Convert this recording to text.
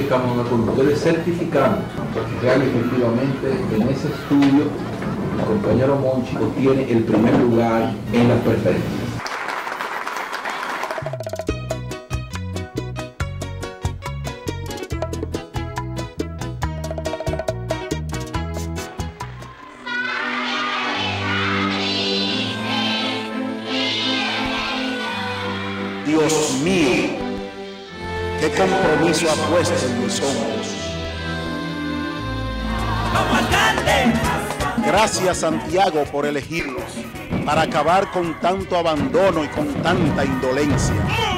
estamos con ustedes certificando real efectivamente en ese estudio el compañero Monchi obtiene el primer lugar en las preferencias. Dios mío, qué compromiso ha puesto en mis hombros. Gracias, Santiago, por elegirnos para acabar con tanto abandono y con tanta indolencia.